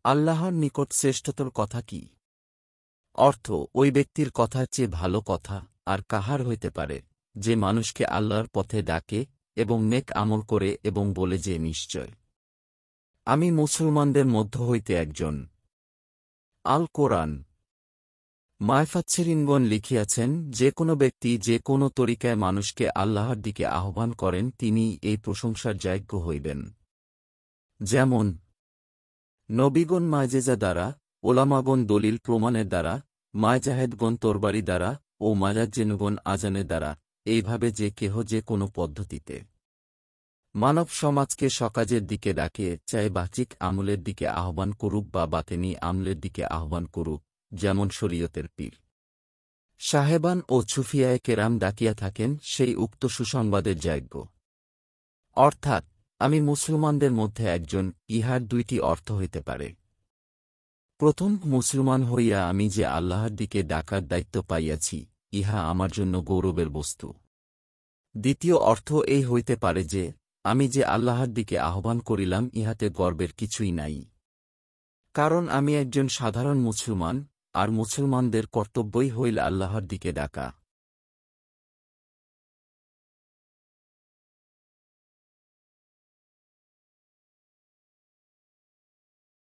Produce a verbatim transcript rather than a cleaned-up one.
আল্লাহর নিকট শ্রেষ্ঠতর কথা কি? অর্থ, ওই ব্যক্তির কথার চেয়ে ভালো কথা আর কাহার হইতে পারে, যে মানুষকে আল্লাহর পথে ডাকে এবং নেক আমল করে এবং বলে যে নিশ্চয় আমি মুসলমানদের মধ্য হইতে একজন। আল কোরআন। মায়ফাচ্ছেরিনগণ লিখিয়াছেন, যে কোনো ব্যক্তি যে কোনো তরিকায় মানুষকে আল্লাহর দিকে আহ্বান করেন তিনি এই প্রশংসার যোগ্য হইবেন। যেমন নবীগণ মায়জেজা দ্বারা, ওলামাগণ দলিল প্রমাণের দ্বারা, মায়জাহেদগণ তরবারি দ্বারা ও মায়াজ্জেনুগণ আজানের দ্বারা, এইভাবে যে কেহ যে কোনো পদ্ধতিতে মানব সমাজকে সকাজের দিকে ডাকে, চাই বাচিক আমলের দিকে আহ্বান করুক বা বাতেনি আমলের দিকে আহ্বান করুক, যেমন শরীয়তের পীর সাহেবান ও সুফিয়ায়ে কেরাম ডাকিয়া থাকেন, সেই উক্ত সুসংবাদের যোগ্য। অর্থাৎ আমি মুসলমানদের মধ্যে একজন, ইহার দুইটি অর্থ হইতে পারে। প্রথম, মুসলমান হইয়া আমি যে আল্লাহর দিকে ডাকার দায়িত্ব পাইয়াছি, ইহা আমার জন্য গৌরবের বস্তু। দ্বিতীয় অর্থ এই হইতে পারে যে আমি যে আল্লাহর দিকে আহ্বান করিলাম ইহাতে গর্বের কিছুই নাই, কারণ আমি একজন সাধারণ মুসলমান, আর মুসলমানদের কর্তব্যই হইল আল্লাহর দিকে ডাকা।